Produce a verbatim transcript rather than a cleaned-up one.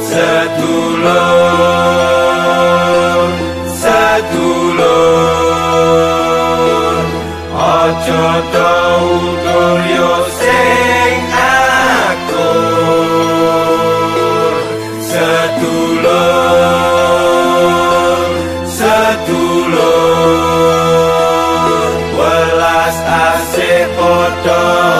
sedulur sedulur aja tau turyo sing akur sedulur sedulur welas asih padha